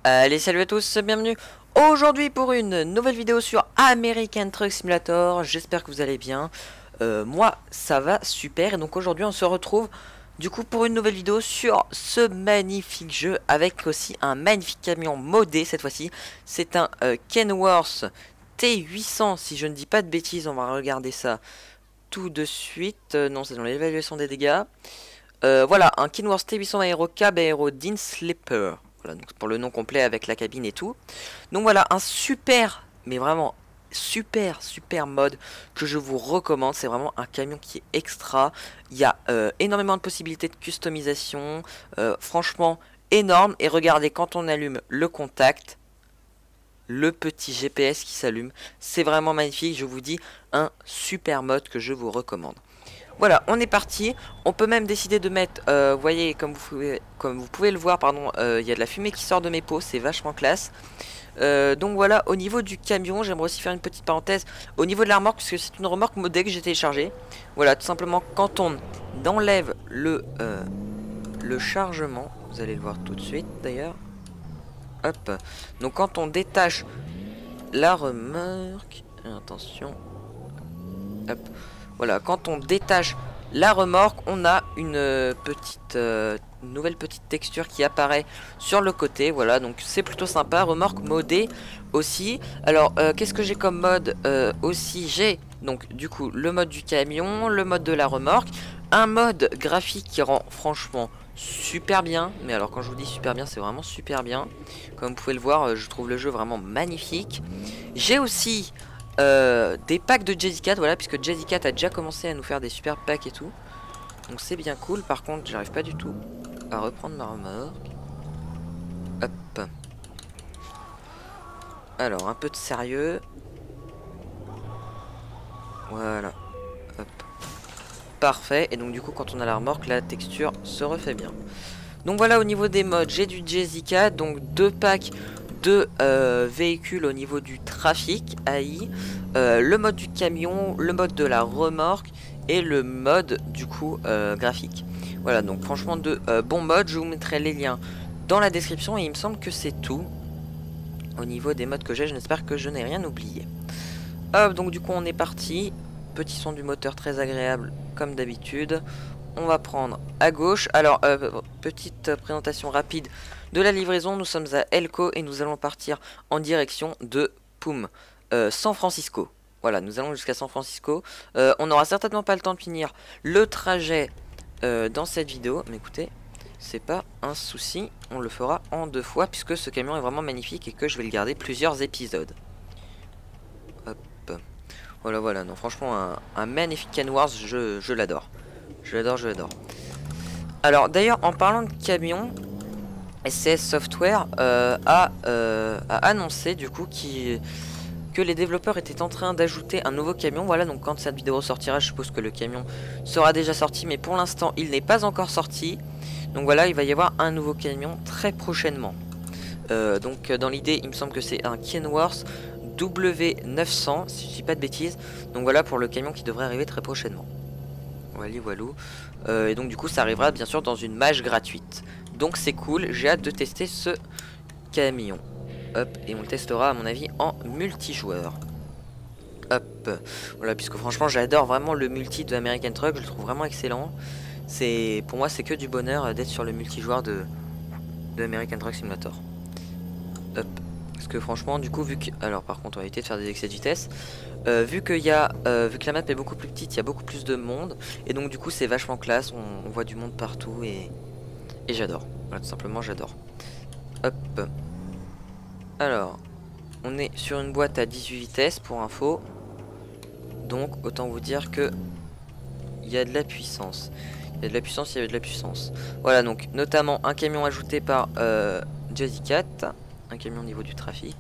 Allez, salut à tous, bienvenue aujourd'hui pour une nouvelle vidéo sur American Truck Simulator. J'espère que vous allez bien. Moi, ça va super. Et donc aujourd'hui, on se retrouve du coup pour une nouvelle vidéo sur ce magnifique jeu avec aussi un magnifique camion modé cette fois-ci. C'est un Kenworth T800, si je ne dis pas de bêtises. On va regarder ça tout de suite. Non, c'est dans l'évaluation des dégâts. Voilà, un Kenworth T800 Aero Cab Aero Dean Slipper. Voilà, donc pour le nom complet avec la cabine et tout. Donc voilà, un super, mais vraiment super mode que je vous recommande. C'est vraiment un camion qui est extra. Il y a énormément de possibilités de customisation. Franchement, énorme. Et regardez, quand on allume le contact, le petit GPS qui s'allume. C'est vraiment magnifique. Je vous dis, un super mode que je vous recommande. Voilà, on est parti. On peut même décider de mettre, vous voyez, comme vous pouvez le voir, pardon, il y a de la fumée qui sort de mes pots, c'est vachement classe. Donc voilà, au niveau du camion, j'aimerais aussi faire une petite parenthèse. Au niveau de la remorque, parce que c'est une remorque modée que j'ai téléchargée. Voilà, tout simplement, quand on enlève le chargement, vous allez le voir tout de suite d'ailleurs. Hop, donc quand on détache la remorque, attention, hop. Voilà, quand on détache la remorque, on a une nouvelle petite texture qui apparaît sur le côté. Voilà, donc c'est plutôt sympa. Remorque modée aussi. Alors, qu'est-ce que j'ai comme mode aussi? J'ai donc du coup le mode du camion, le mode de la remorque, un mode graphique qui rend franchement super bien. Mais alors quand je vous dis super bien, c'est vraiment super bien. Comme vous pouvez le voir, je trouve le jeu vraiment magnifique. J'ai aussi des packs de Jazzycat, voilà, puisque Jazzycat a déjà commencé à nous faire des super packs et tout. Donc c'est bien cool. Par contre, j'arrive pas du tout à reprendre ma remorque. Hop. Alors, un peu de sérieux. Voilà. Hop. Parfait. Et donc du coup, quand on a la remorque, la texture se refait bien. Donc voilà, au niveau des modes, j'ai du Jazzycat, donc 2 packs de véhicules au niveau du trafic AI, le mode du camion, le mode de la remorque et le mode du coup graphique. Voilà, donc franchement de bons modes. Je vous mettrai les liens dans la description et il me semble que c'est tout au niveau des modes que j'ai. J'espère que je n'ai rien oublié. Hop, donc du coup on est parti. Petit son du moteur très agréable comme d'habitude. On va prendre à gauche. Alors, petite présentation rapide de la livraison. Nous sommes à Elko et nous allons partir en direction de San Francisco. Voilà, nous allons jusqu'à San Francisco. On n'aura certainement pas le temps de finir le trajet dans cette vidéo. Mais écoutez, c'est pas un souci. On le fera en 2 fois puisque ce camion est vraiment magnifique et que je vais le garder plusieurs épisodes. Hop. Voilà, voilà. Non, franchement, un magnifique Kenworth, je l'adore. Je l'adore. Alors d'ailleurs, en parlant de camion, SCS Software a annoncé du coup que les développeurs étaient en train d'ajouter un nouveau camion. Voilà, donc quand cette vidéo sortira, je suppose que le camion sera déjà sorti, mais pour l'instant il n'est pas encore sorti. Donc voilà, il va y avoir un nouveau camion très prochainement. Donc dans l'idée, il me semble que c'est un Kenworth W900, si je dis pas de bêtises. Donc voilà pour le camion qui devrait arriver très prochainement. Walou. Et donc du coup ça arrivera bien sûr dans une mage gratuite. Donc c'est cool, j'ai hâte de tester ce camion. Hop, et on le testera à mon avis en multijoueur. Hop, voilà, puisque franchement j'adore vraiment le multi de American Truck, je le trouve vraiment excellent. Pour moi c'est que du bonheur d'être sur le multijoueur de American Truck Simulator. Hop. Parce que franchement du coup vu que... Alors par contre on va éviter de faire des excès de vitesse. Vu que la map est beaucoup plus petite, il y a beaucoup plus de monde. Et donc du coup c'est vachement classe, on voit du monde partout et j'adore. Voilà, tout simplement j'adore. Hop. Alors, on est sur une boîte à 18 vitesses pour info. Donc autant vous dire que il y a de la puissance. Il y a de la puissance, il y a de la puissance. Voilà, donc notamment un camion ajouté par Jazzycat. Un camion au niveau du trafic.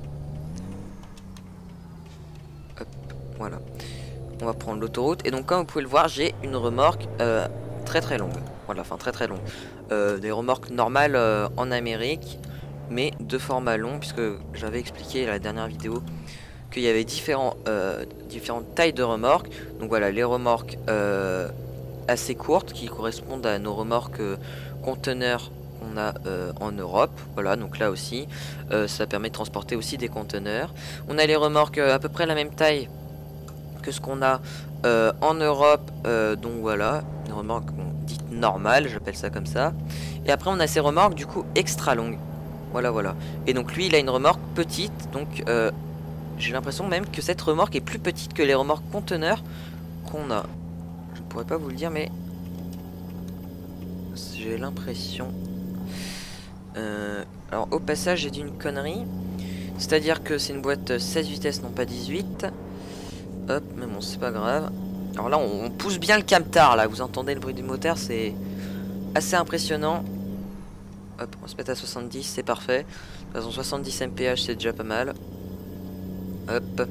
Hop, voilà. On va prendre l'autoroute. Et donc comme vous pouvez le voir, j'ai une remorque très longue. Voilà, enfin très longue. Des remorques normales en Amérique, mais de format long, puisque j'avais expliqué à la dernière vidéo qu'il y avait différentes tailles de remorques. Donc voilà, les remorques assez courtes qui correspondent à nos remorques conteneurs qu'on a en Europe. Voilà, donc là aussi, ça permet de transporter aussi des conteneurs. On a les remorques à peu près la même taille que ce qu'on a en Europe. Donc voilà, une remorque bon, dite normale, j'appelle ça comme ça. Et après, on a ces remorques du coup extra longues. Voilà, voilà. Et donc lui, il a une remorque petite, donc j'ai l'impression même que cette remorque est plus petite que les remorques conteneurs qu'on a. Je ne pourrais pas vous le dire, mais j'ai l'impression. Alors au passage, j'ai dit une connerie. C'est-à-dire que c'est une boîte 16 vitesses, non pas 18. Hop, mais bon, c'est pas grave. Alors là, on pousse bien le camtar, là. Vous entendez le bruit du moteur, c'est assez impressionnant. Hop, on se met à 70, c'est parfait. De toute façon, 70 mph, c'est déjà pas mal. Hop.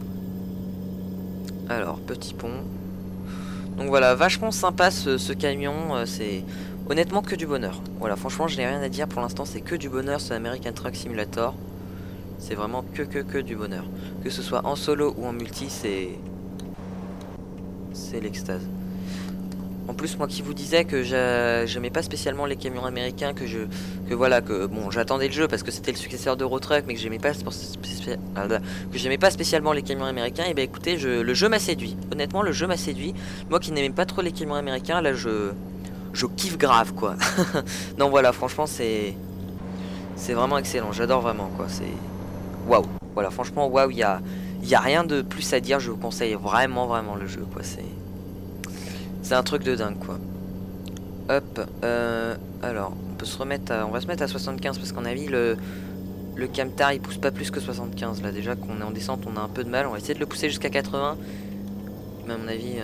Alors, petit pont. Donc voilà, vachement sympa ce camion. C'est honnêtement que du bonheur. Voilà, franchement, je n'ai rien à dire pour l'instant. C'est que du bonheur, ce American Truck Simulator. C'est vraiment que du bonheur. Que ce soit en solo ou en multi, c'est l'extase. En plus, moi qui vous disais que j'aimais pas spécialement les camions américains, que bon, j'attendais le jeu parce que c'était le successeur d'Eurotruck, mais que j'aimais pas spécialement les camions américains. Et ben écoutez, le jeu m'a séduit. Honnêtement, le jeu m'a séduit. Moi qui n'aimais pas trop les camions américains, là je kiffe grave quoi. Non voilà, franchement c'est vraiment excellent. J'adore vraiment quoi. C'est waouh. Voilà, franchement waouh. Il y a rien de plus à dire. Je vous conseille vraiment le jeu quoi. C'est un truc de dingue quoi. Hop, alors on peut se remettre on va se mettre à 75 parce qu'on a mis le camtar il pousse pas plus que 75 là. Déjà qu'on est en descente on a un peu de mal. On va essayer de le pousser jusqu'à 80. Mais à mon avis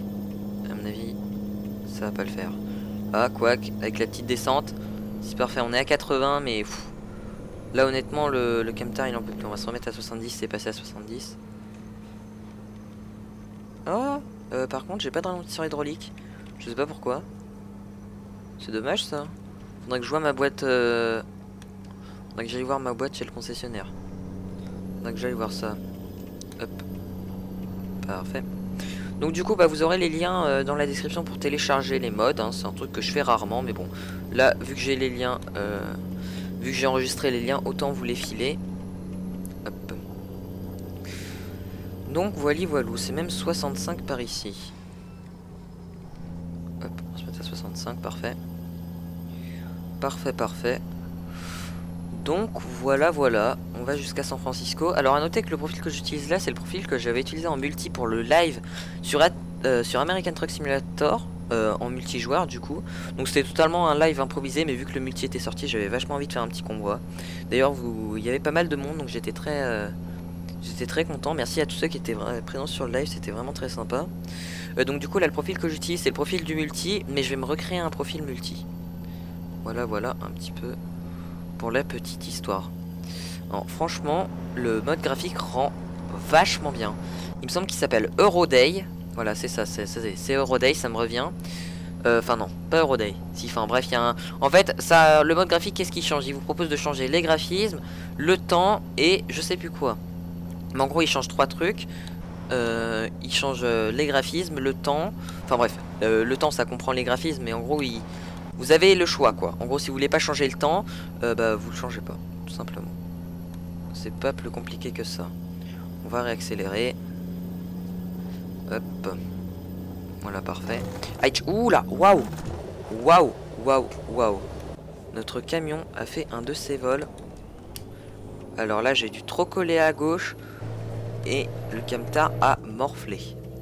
ça va pas le faire. Ah quoique avec la petite descente c'est parfait. On est à 80 mais là honnêtement le camtar il en peut plus. On va se remettre à 70. C'est passé à 70. Oh par contre j'ai pas de ralentisseur hydraulique. Je sais pas pourquoi. C'est dommage ça. Faudrait que je vois ma boîte faudrait que j'aille voir ma boîte chez le concessionnaire. Faudrait que j'aille voir ça. Hop. Parfait. Donc du coup bah vous aurez les liens dans la description pour télécharger les mods hein. C'est un truc que je fais rarement mais bon. Là vu que j'ai les liens vu que j'ai enregistré les liens autant vous les filer. Hop. Donc voilou, c'est même 65 par ici. Hop, on se met à 65, parfait. Parfait. Donc voilà, on va jusqu'à San Francisco. Alors à noter que le profil que j'utilise là, c'est le profil que j'avais utilisé en multi pour le live sur American Truck Simulator, en multijoueur du coup. Donc c'était totalement un live improvisé, mais vu que le multi était sorti, j'avais vachement envie de faire un petit convoi. D'ailleurs, il y avait pas mal de monde, donc j'étais très content. Merci à tous ceux qui étaient présents sur le live, c'était vraiment très sympa. Donc du coup là le profil que j'utilise c'est le profil du multi, mais je vais me recréer un profil multi. Voilà un petit peu pour la petite histoire. Alors franchement le mode graphique rend vachement bien. Il me semble qu'il s'appelle Euroday. Voilà c'est ça, c'est Euroday, ça me revient. Enfin non, pas Euroday. Si, enfin bref, il y a un... En fait, ça, le mode graphique, qu'est-ce qu'il change? Il vous propose de changer les graphismes, le temps et je sais plus quoi. Mais en gros il change 3 trucs. Il change les graphismes, le temps. Enfin bref, le temps ça comprend les graphismes, mais en gros vous avez le choix quoi. En gros si vous voulez pas changer le temps, bah vous le changez pas, tout simplement. C'est pas plus compliqué que ça. On va réaccélérer. Hop. Voilà, parfait. Aïe, oula, waouh. Notre camion a fait un de ses vols. Alors là j'ai dû trop coller à gauche. Et le camtar a morflé.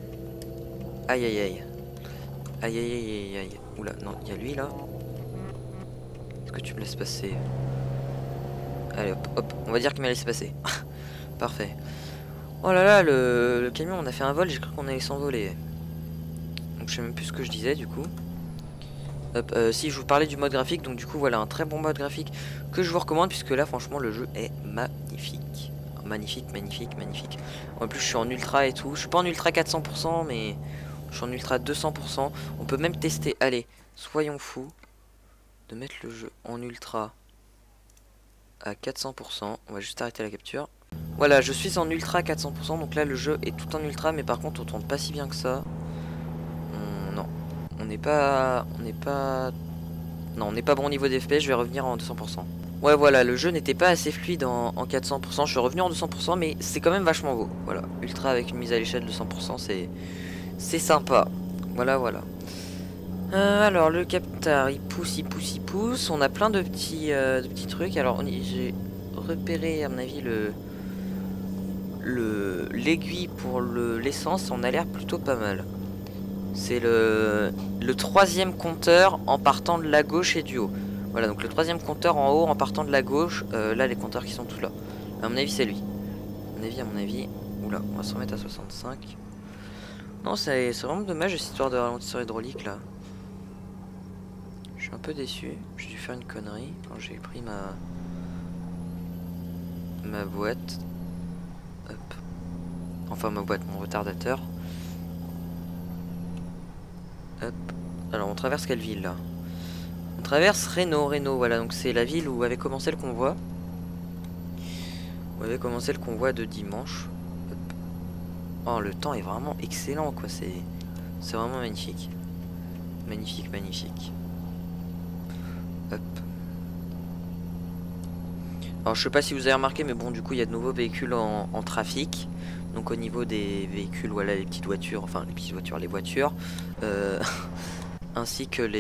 Aïe. Oula, non, il y a lui là. Est-ce que tu me laisses passer? Allez, hop. On va dire qu'il m'a laissé passer. Parfait. Oh là là, le camion, on a fait un vol, j'ai cru qu'on allait s'envoler. Donc je sais même plus ce que je disais du coup. Hop, si je vous parlais du mode graphique, donc du coup voilà un très bon mode graphique que je vous recommande puisque là franchement le jeu est magnifique. Magnifique. En plus je suis en ultra et tout. Je suis pas en ultra 400% mais je suis en ultra 200%. On peut même tester, allez, soyons fous, de mettre le jeu en ultra à 400%. On va juste arrêter la capture. Voilà, je suis en ultra 400%. Donc là le jeu est tout en ultra, mais par contre on tourne pas si bien que ça. Non, on n'est pas Non, on n'est pas bon au niveau des FPS, je vais revenir en 200%. Ouais, voilà, le jeu n'était pas assez fluide en 400%. Je suis revenu en 200%, mais c'est quand même vachement beau. Voilà, ultra avec une mise à l'échelle de 100%, c'est sympa. Voilà, voilà. Alors, le capteur, il pousse, il pousse, il pousse. On a plein de petits trucs. Alors, j'ai repéré, à mon avis, l'aiguille pour l'essence. On a l'air plutôt pas mal. C'est le troisième compteur en partant de la gauche et du haut. Voilà, donc le troisième compteur en haut en partant de la gauche. Là, les compteurs qui sont tous là. À mon avis, c'est lui. À mon avis. Oula, on va se remettre à 65. Non, c'est vraiment dommage cette histoire de ralentisseur hydraulique là. Je suis un peu déçu. J'ai dû faire une connerie quand j'ai pris ma boîte. Hop. Enfin, ma boîte, mon retardateur. Hop. Alors, on traverse quelle ville là? On traverse Reno, voilà, donc c'est la ville où avait commencé le convoi. Où avait commencé le convoi de dimanche. Hop. Oh, le temps est vraiment excellent, quoi, c'est vraiment magnifique. Magnifique, magnifique. Hop. Alors, je sais pas si vous avez remarqué, mais bon, du coup, il y a de nouveaux véhicules en trafic. Donc, au niveau des véhicules, voilà, les petites voitures, enfin, les petites voitures, les voitures. Ainsi que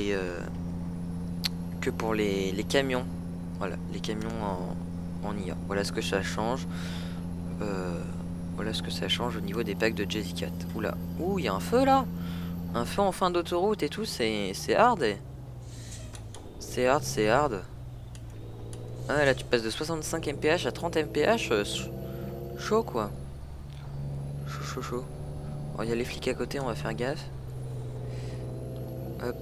pour les camions. Voilà, les camions en IA. Voilà ce que ça change. Voilà ce que ça change au niveau des packs de Jessica. Oula, ouh, il y a un feu là. Un feu en fin d'autoroute et tout, c'est hard. C'est hard, c'est hard. Ah là, tu passes de 65 mph à 30 mph. Chaud quoi. Chaud, chaud, chaud. Oh, il y a les flics à côté, on va faire gaffe. Hop.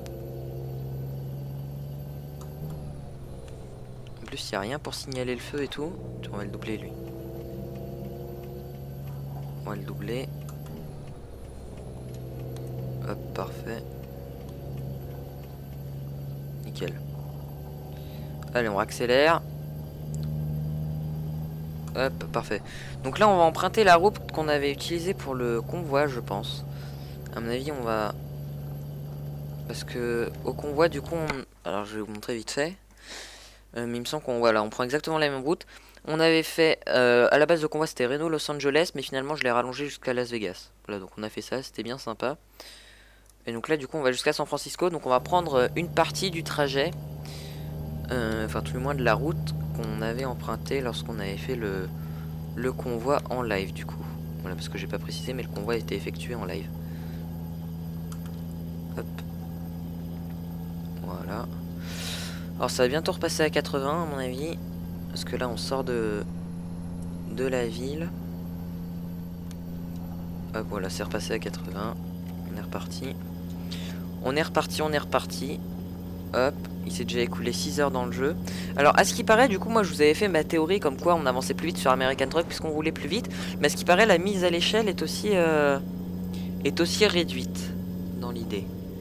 En plus, il n'y a rien pour signaler le feu et tout. On va le doubler lui. On va le doubler. Hop, parfait. Nickel. Allez, on accélère. Hop, parfait. Donc là, on va emprunter la route qu'on avait utilisée pour le convoi, je pense. À mon avis, on va... Parce que au convoi, du coup, alors je vais vous montrer vite fait. Mais il me semble qu'on voilà, on prend exactement la même route. On avait fait, à la base de convoi, c'était Reno, Los Angeles, mais finalement, je l'ai rallongé jusqu'à Las Vegas. Voilà, donc on a fait ça, c'était bien sympa. Et donc là, du coup, on va jusqu'à San Francisco. Donc on va prendre une partie du trajet. Enfin, tout le moins de la route qu'on avait emprunté lorsqu'on avait fait le convoi en live, du coup. Voilà, parce que j'ai pas précisé, mais le convoi a été effectué en live. Hop. Voilà. Alors ça va bientôt repasser à 80 à mon avis. Parce que là on sort de la ville. Hop, voilà, c'est repassé à 80. On est reparti. On est reparti, on est reparti. Hop, il s'est déjà écoulé 6 heures dans le jeu. Alors à ce qui paraît, du coup moi je vous avais fait ma théorie comme quoi on avançait plus vite sur American Truck puisqu'on roulait plus vite. Mais à ce qui paraît, la mise à l'échelle est aussi réduite dans l'idée.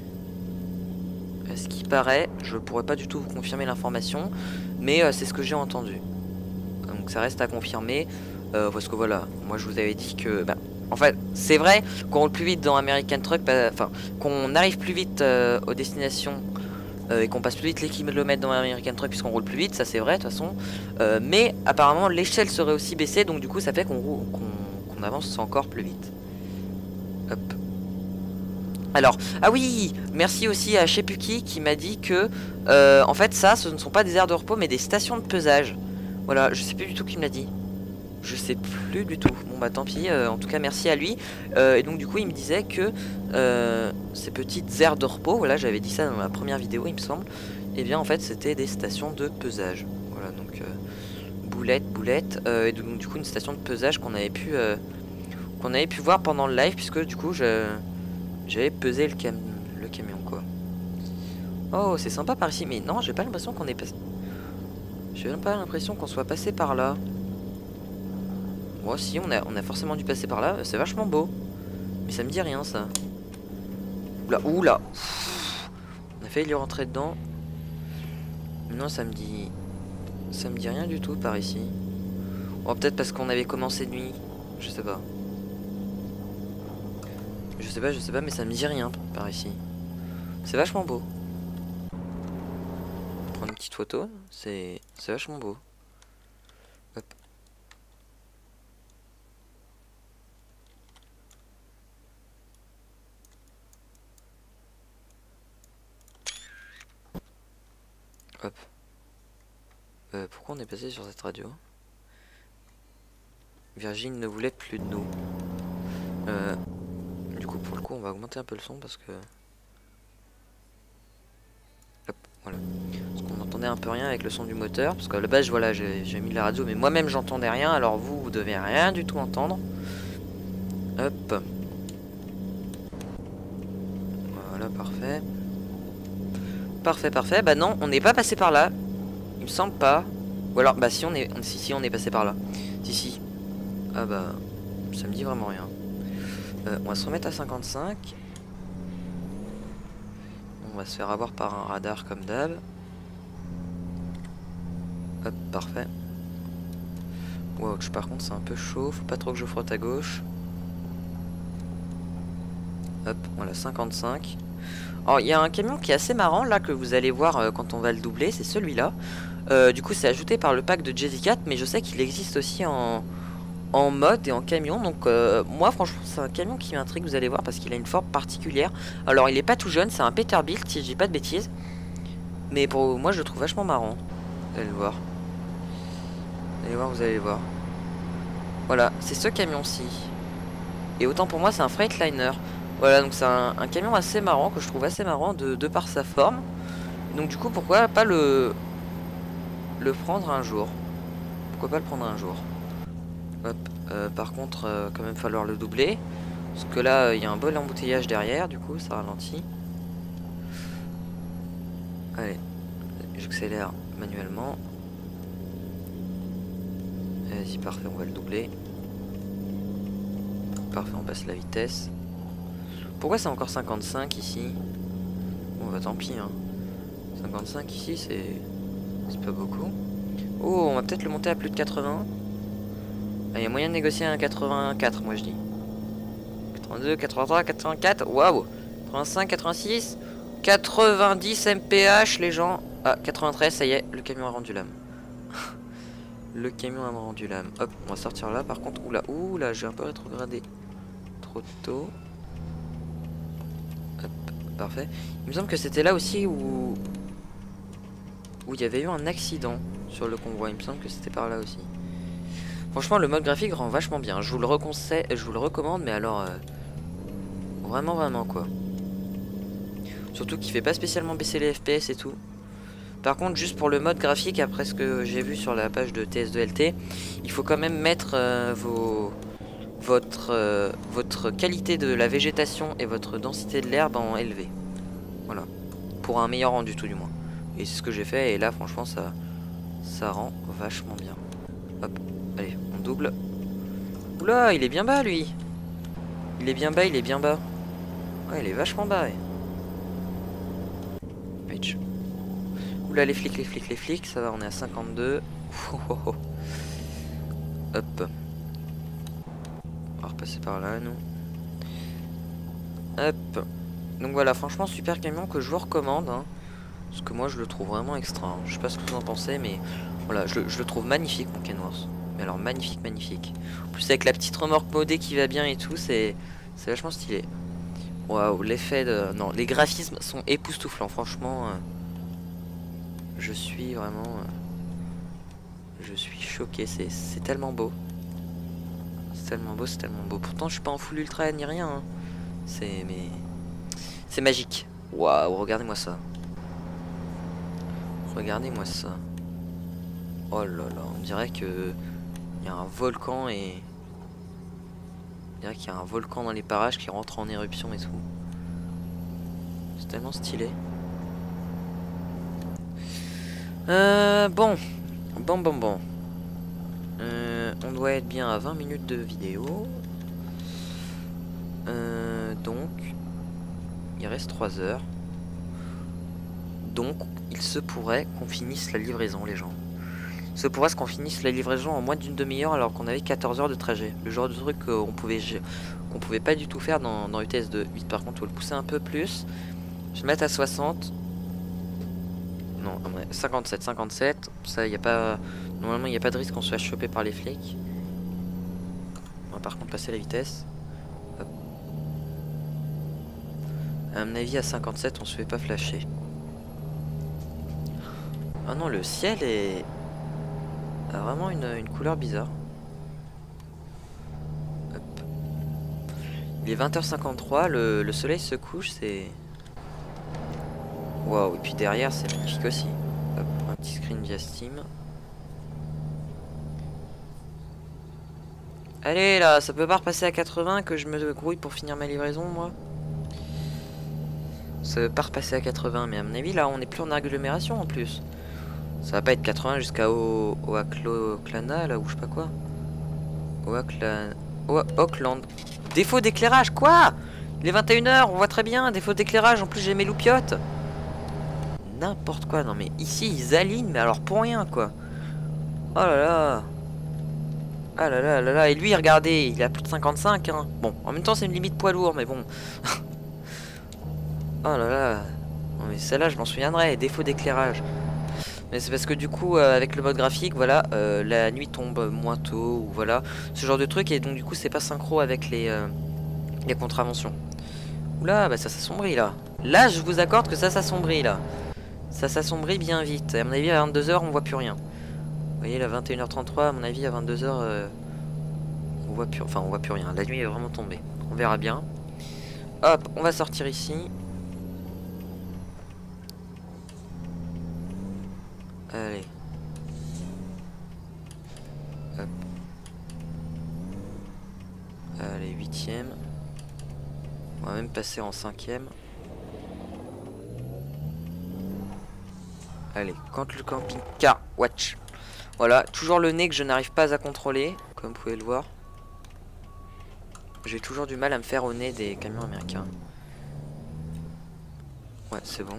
À ce qui paraît, je pourrais pas du tout vous confirmer l'information, mais c'est ce que j'ai entendu. Donc ça reste à confirmer. Parce que voilà, moi je vous avais dit que... Bah, en fait, c'est vrai qu'on roule plus vite dans American Truck, enfin, qu'on arrive plus vite aux destinations et qu'on passe plus vite les kilomètres dans American Truck puisqu'on roule plus vite, ça c'est vrai de toute façon. Mais apparemment l'échelle serait aussi baissée, donc du coup ça fait qu'on avance encore plus vite. Hop. Alors, ah oui, merci aussi à Shepuki qui m'a dit que en fait ça, ce ne sont pas des aires de repos mais des stations de pesage. Voilà, je sais plus du tout qui me l'a dit. Je sais plus du tout. Bon bah tant pis, en tout cas merci à lui. Et donc du coup il me disait que ces petites aires de repos, voilà j'avais dit ça dans la première vidéo il me semble. Et bien en fait c'était des stations de pesage. Voilà donc boulette. Et donc du coup une station de pesage qu'on avait pu voir pendant le live puisque du coup j'avais pesé le camion quoi. Oh c'est sympa par ici, mais non j'ai pas l'impression qu'on est passé. J'ai même pas l'impression qu'on soit passé par là. Moi si on a forcément dû passer par là, c'est vachement beau. Mais ça me dit rien ça. Oula, oula. On a failli lui rentrer dedans. Non ça me dit rien du tout par ici. Oh peut-être parce qu'on avait commencé de nuit. Je sais pas. Je sais pas mais ça me dit rien par ici. C'est vachement beau. prendre une petite photo. C'est vachement beau. Hop. Hop. Pourquoi on est passé sur cette radio? Virgin ne voulait plus de nous. Du coup, pour le coup, on va augmenter un peu le son parce que... Hop, voilà. Parce qu'on entendait un peu rien avec le son du moteur. Parce qu'à la base, voilà, j'ai mis la radio, mais moi-même, j'entendais rien. Alors vous devez rien du tout entendre. Hop. Voilà, parfait. Parfait, parfait. Bah non, on n'est pas passé par là. Il me semble pas. Ou alors, bah si, on est passé par là. Si. Ah bah, ça me dit vraiment rien. On va se remettre à 55. On va se faire avoir par un radar comme d'hab. Hop, parfait. Wow, par contre c'est un peu chaud. Faut pas trop que je frotte à gauche. Hop, voilà, 55. Alors, il y a un camion qui est assez marrant là que vous allez voir quand on va le doubler. C'est celui-là. Du coup, c'est ajouté par le pack de Jazzy Cat. Mais je sais qu'il existe aussi en mode et en camion. Donc moi franchement c'est un camion qui m'intrigue, vous allez voir, parce qu'il a une forme particulière. Alors il est pas tout jeune, c'est un Peterbilt si je dis pas de bêtises, mais pour moi je le trouve vachement marrant. Vous allez le voir. Vous allez voir. Voilà, c'est ce camion-ci. Et autant pour moi c'est un Freightliner. Voilà, donc c'est un camion assez marrant, que je trouve assez marrant de par sa forme. Donc du coup pourquoi pas le prendre un jour. Pourquoi pas le prendre un jour. Hop, par contre, quand même falloir le doubler. Parce que là, il y a un bol embouteillage derrière, du coup, ça ralentit. Allez, j'accélère manuellement. Vas-y, parfait, on va le doubler. Parfait, on passe la vitesse. Pourquoi c'est encore 55 ici? Bon, bah tant pis, hein. 55 ici, c'est pas beaucoup. Oh, on va peut-être le monter à plus de 80. Il y a moyen de négocier un 84, moi je dis. 82, 83, 84, waouh. 85, 86, 90 mph les gens. Ah, 93, ça y est, le camion a rendu l'âme. Le camion a rendu l'âme. Hop, on va sortir là par contre. Oula, j'ai un peu rétrogradé. Trop tôt. Hop, parfait. Il me semble que c'était là aussi où il y avait eu un accident sur le convoi. Il me semble que c'était par là aussi. Franchement, le mode graphique rend vachement bien. Je vous le recommande, mais alors vraiment quoi. Surtout qu'il fait pas spécialement baisser les FPS et tout. Par contre, juste pour le mode graphique, après ce que j'ai vu sur la page de TS2LT, il faut quand même mettre votre qualité de la végétation et votre densité de l'herbe en élevé. Voilà. Pour un meilleur rendu tout du moins. Et c'est ce que j'ai fait et là franchement ça rend vachement bien. Hop, allez, on double. Oula, il est bien bas lui. Il est bien bas. Ouais, il est vachement bas. Ouais. Oula, les flics, ça va, on est à 52. Hop. On va repasser par là, nous. Hop. Donc voilà, franchement, super camion que je vous recommande. Hein, parce que moi, je le trouve vraiment extra. Hein. Je sais pas ce que vous en pensez, mais voilà, je le trouve magnifique, mon Kenworth. Mais alors, magnifique. En plus, avec la petite remorque modée qui va bien et tout, c'est vachement stylé. Waouh, l'effet de... Non, les graphismes sont époustouflants, franchement. Je suis vraiment... je suis choqué, c'est tellement beau. C'est tellement beau. Pourtant, je suis pas en full ultra ni rien. Hein. C'est magique. Waouh, regardez-moi ça. Oh là là, on dirait que... il y a un volcan et... on dirait qu'il y a un volcan dans les parages qui rentre en éruption et tout. C'est tellement stylé. Bon. On doit être bien à 20 minutes de vidéo. Donc, il reste 3 heures. Donc, il se pourrait qu'on finisse la livraison, les gens. Il se pourrait qu'on finisse la livraison en moins d'une demi-heure alors qu'on avait 14 heures de trajet. Le genre de truc qu'on pouvait pas du tout faire dans UTS 2. Par contre, on va le pousser un peu plus. Je vais mettre à 60. Non, 57, 57. Ça, y a pas... Normalement, il n'y a pas de risque qu'on se fasse choper par les flics. On va par contre passer la vitesse. Hop. À mon avis, à 57, on se fait pas flasher. Ah non, le ciel est... a vraiment une couleur bizarre. Hop. Il est 20h53, le soleil se couche, c'est... Waouh, et puis derrière, c'est magnifique aussi. Hop, un petit screen via Steam. Allez là, ça peut pas repasser à 80 que je me grouille pour finir ma livraison, moi. Ça peut pas repasser à 80, mais à mon avis, là, on est plus en agglomération en plus. Ça va pas être 80 jusqu'à Oaklana, là, ou je sais pas quoi. Auckland. Défaut d'éclairage, quoi? Il est 21h, on voit très bien. Défaut d'éclairage, en plus j'ai mes loupiottes. N'importe quoi, non mais ici ils alignent, mais alors pour rien, quoi. Oh là là. Ah là là là là, et lui, regardez, il a plus de 55, hein. Bon, en même temps, c'est une limite poids lourd, mais bon. Oh là là. Non mais celle-là, je m'en souviendrai, défaut d'éclairage. Mais c'est parce que du coup, avec le mode graphique, voilà, la nuit tombe moins tôt, ou voilà, ce genre de truc, et donc du coup, c'est pas synchro avec les contraventions. Oula, bah ça s'assombrit là. Là, je vous accorde que ça s'assombrit là. Ça s'assombrit bien vite. À mon avis, à 22h, on voit plus rien. Vous voyez, là, 21h33, à mon avis, à 22h, on voit plus, enfin, on voit plus rien. La nuit est vraiment tombée. On verra bien. Hop, on va sortir ici. Allez. Hop. Allez, 8ème. On va même passer en 5ème. Allez, quand le camping-car watch. Voilà, toujours le nez que je n'arrive pas à contrôler, comme vous pouvez le voir. J'ai toujours du mal à me faire au nez des camions américains. Ouais, c'est bon.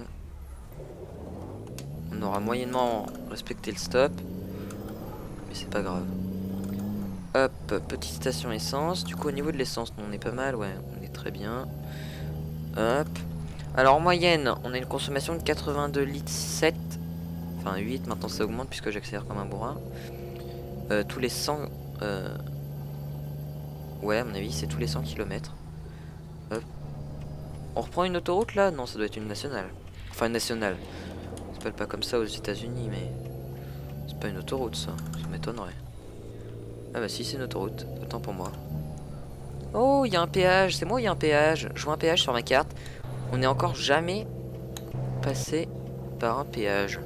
On aura moyennement respecté le stop. Mais c'est pas grave. Hop, petite station essence. Du coup, au niveau de l'essence, on est pas mal, ouais, on est très bien. Hop. Alors, en moyenne, on a une consommation de 82 litres 7. Enfin, 8, maintenant ça augmente puisque j'accélère comme un bourrin. Tous les 100... Ouais, à mon avis, c'est tous les 100 km. Hop. On reprend une autoroute là? Non, ça doit être une nationale. Enfin, une nationale. Ça s'appelle pas comme ça aux États-Unis, mais c'est pas une autoroute ça. Ça m'étonnerait. Ah bah si, c'est une autoroute. Autant pour moi. Oh, il y a un péage. C'est moi, il y a un péage. Je vois un péage sur ma carte. On n'est encore jamais passé par un péage.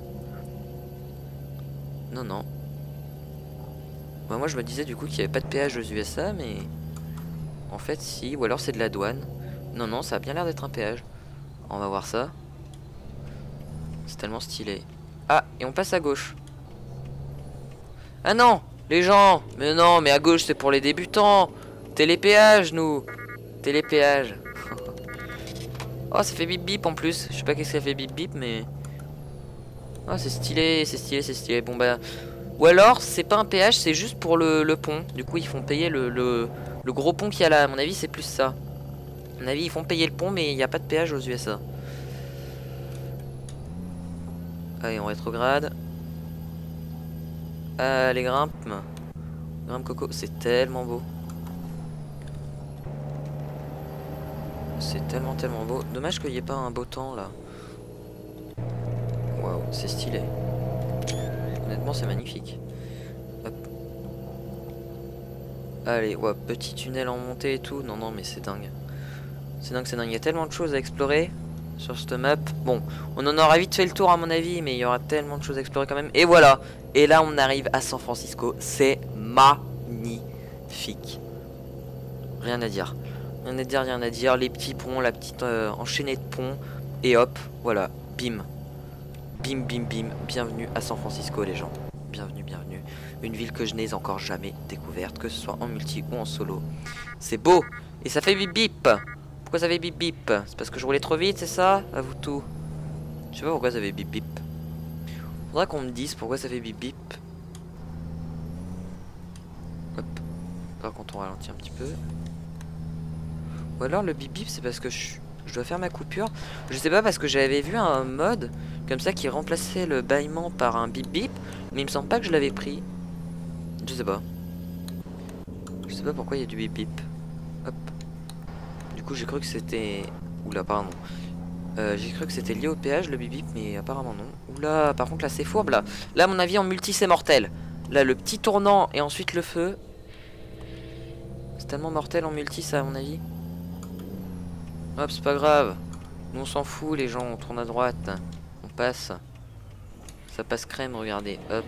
Non, non. Bah, moi, je me disais du coup qu'il n'y avait pas de péage aux USA, mais en fait, si. Ou alors c'est de la douane. Non, non, ça a bien l'air d'être un péage. On va voir ça. C'est tellement stylé. Ah, et on passe à gauche. Ah non, les gens. Mais non, mais à gauche, c'est pour les débutants. Télépéage, nous. Télépéage. Oh, ça fait bip bip en plus. Je sais pas qu'est-ce que ça fait bip bip, mais... Oh, c'est stylé, c'est stylé, c'est stylé. Bon, bah... Ou alors, c'est pas un péage, c'est juste pour le pont. Du coup, ils font payer le gros pont qu'il y a là. À mon avis, c'est plus ça. À mon avis, ils font payer le pont, mais il n'y a pas de péage aux USA. Allez, on rétrograde. Allez, grimpe. Grimpe coco, c'est tellement beau. C'est tellement tellement beau. Dommage qu'il n'y ait pas un beau temps là. Waouh, c'est stylé. Honnêtement, c'est magnifique. Hop. Allez, ouais, petit tunnel en montée et tout. Non, non, mais c'est dingue. C'est dingue, c'est dingue. Il y a tellement de choses à explorer sur cette map. Bon, on en aura vite fait le tour à mon avis, mais il y aura tellement de choses à explorer quand même. Et voilà. Et là, on arrive à San Francisco. C'est magnifique. Rien à dire. Rien à dire, rien à dire. Les petits ponts, la petite enchaînée de ponts. Et hop, voilà. Bim. Bim, bim, bim. Bienvenue à San Francisco, les gens. Bienvenue, bienvenue. Une ville que je n'ai encore jamais découverte, que ce soit en multi ou en solo. C'est beau. Et ça fait bip bip. Pourquoi ça fait bip bip? C'est parce que je roulais trop vite, c'est ça? À vous tout. Je sais pas pourquoi ça fait bip bip. Faudra qu'on me dise pourquoi ça fait bip bip. Hop. Par contre, on ralentit un petit peu. Ou alors le bip bip, c'est parce que je Je dois faire ma coupure. Je sais pas parce que j'avais vu un mode comme ça qui remplaçait le bâillement par un bip bip. Mais il me semble pas que je l'avais pris. Je sais pas. Je sais pas pourquoi il y a du bip bip. Hop. Du coup j'ai cru que c'était... Oula pardon. J'ai cru que c'était lié au péage le bip bip mais apparemment non. Oula par contre là c'est fourbe là. Là à mon avis en multi c'est mortel. Là le petit tournant et ensuite le feu. C'est tellement mortel en multi ça à mon avis. Hop, c'est pas grave. Nous on s'en fout les gens, on tourne à droite. On passe. Ça passe crème, regardez. Hop.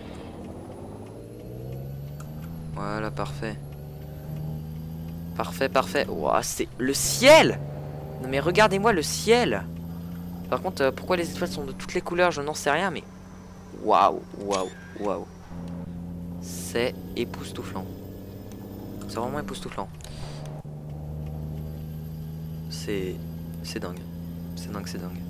Voilà, parfait. Parfait, parfait. Ouah, c'est le ciel. Non mais regardez-moi le ciel. Par contre, pourquoi les étoiles sont de toutes les couleurs, je n'en sais rien, mais... Waouh, waouh, waouh. C'est époustouflant. C'est vraiment époustouflant. C'est dingue. C'est dingue, c'est dingue.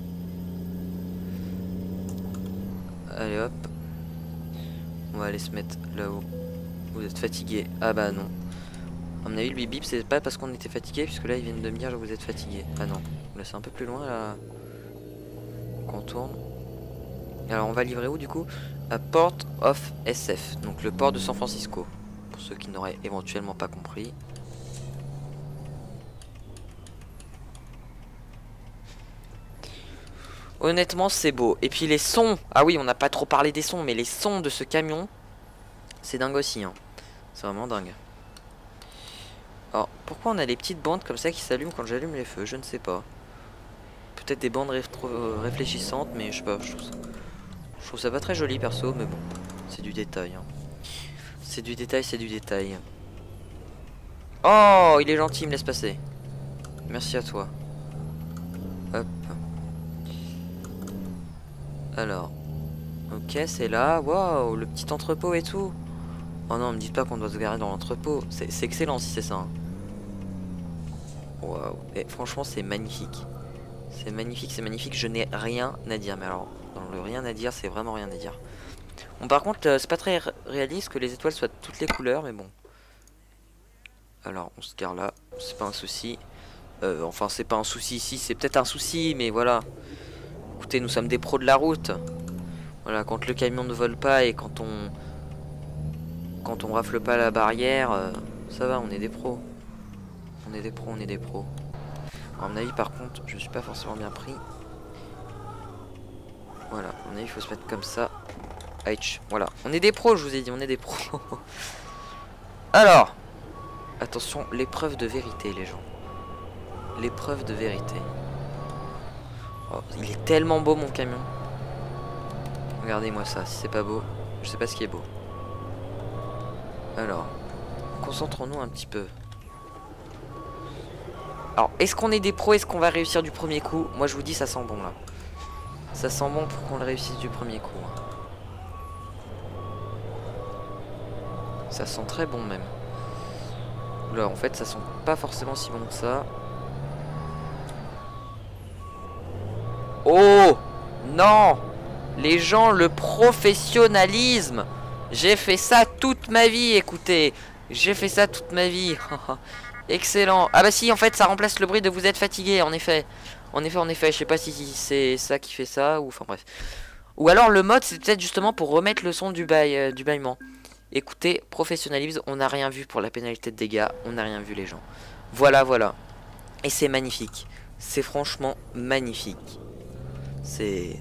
Allez hop. On va aller se mettre là-haut. Vous êtes fatigué. Ah bah non. À mon avis le bip bip c'est pas parce qu'on était fatigué, puisque là ils viennent de me dire vous êtes fatigué. Ah non. Là c'est un peu plus loin là. Qu'on tourne. Alors on va livrer où du coup? À Port of SF. Donc le port de San Francisco. Pour ceux qui n'auraient éventuellement pas compris. Honnêtement c'est beau. Et puis les sons. Ah oui on n'a pas trop parlé des sons. Mais les sons de ce camion. C'est dingue aussi hein. C'est vraiment dingue. Alors pourquoi on a des petites bandes comme ça qui s'allument quand j'allume les feux? Je ne sais pas. Peut-être des bandes réfléchissantes. Mais je sais pas. Je trouve ça pas très joli perso. Mais bon. C'est du détail hein. C'est du détail, c'est du détail. Oh il est gentil, il me laisse passer. Merci à toi. Hop. Alors, ok, c'est là. Waouh, le petit entrepôt et tout. Oh non, me dites pas qu'on doit se garer dans l'entrepôt. C'est excellent si c'est ça. Hein. Waouh. Et franchement, c'est magnifique. C'est magnifique, c'est magnifique. Je n'ai rien à dire. Mais alors, dans le rien à dire, c'est vraiment rien à dire. Bon, par contre, c'est pas très réaliste que les étoiles soient de toutes les couleurs, mais bon. Alors, on se gare là. C'est pas un souci. Enfin, c'est pas un souci ici. C'est peut-être un souci, mais voilà. Écoutez, nous sommes des pros de la route. Voilà, quand le camion ne vole pas et quand on rafle pas la barrière, ça va, on est des pros. On est des pros, on est des pros. Alors, à mon avis, par contre, je suis pas forcément bien pris. Voilà, à mon avis, il faut se mettre comme ça. Aïch, voilà. On est des pros, je vous ai dit, on est des pros. Alors, attention, l'épreuve de vérité, les gens. L'épreuve de vérité. Oh, il est tellement beau mon camion. Regardez-moi ça, si c'est pas beau, je sais pas ce qui est beau. Alors, concentrons-nous un petit peu. Alors, est-ce qu'on est des pros? Est-ce qu'on va réussir du premier coup? Moi je vous dis ça sent bon là. Ça sent bon pour qu'on le réussisse du premier coup. Ça sent très bon même. Là en fait ça sent pas forcément si bon que ça. Oh non, les gens, le professionnalisme. J'ai fait ça toute ma vie, écoutez. J'ai fait ça toute ma vie. Excellent. Ah bah si, en fait, ça remplace le bruit de vous êtes fatigué, en effet. En effet. Je sais pas si c'est ça qui fait ça, ou enfin bref. Ou alors le mode, c'est peut-être justement pour remettre le son du bâillement. Écoutez, professionnalisme, on n'a rien vu pour la pénalité de dégâts. On n'a rien vu, les gens. Voilà, voilà. Et c'est magnifique. C'est franchement magnifique. C'est...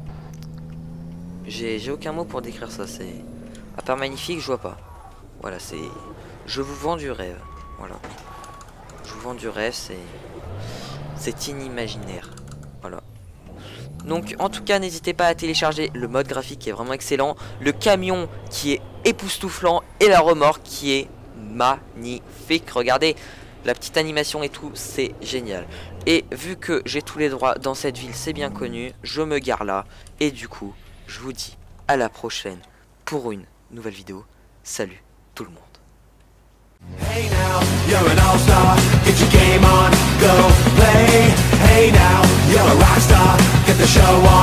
J'ai aucun mot pour décrire ça. C'est... À part magnifique, je vois pas. Voilà, c'est... Je vous vends du rêve. Voilà. Je vous vends du rêve, c'est inimaginaire. Voilà. Donc, en tout cas, n'hésitez pas à télécharger le mode graphique qui est vraiment excellent. Le camion qui est époustouflant. Et la remorque qui est magnifique. Regardez, la petite animation et tout, c'est génial. Et vu que j'ai tous les droits dans cette ville, c'est bien connu, je me gare là. Et du coup, je vous dis à la prochaine pour une nouvelle vidéo. Salut tout le monde. Hey now, you're an all-star, get your game on, go play. Hey now, you're a rock star, get the show on.